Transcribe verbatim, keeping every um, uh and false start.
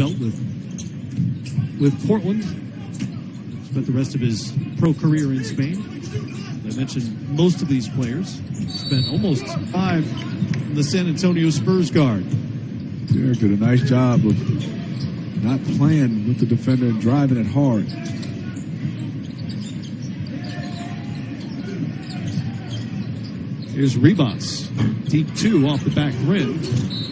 belt with, with Portland. Spent the rest of his pro career in Spain. As I mentioned, most of these players spent almost five in the San Antonio Spurs guard. Derek did a nice job of not playing with the defender and driving it hard. Here's Ribas. Deep two off the back rim.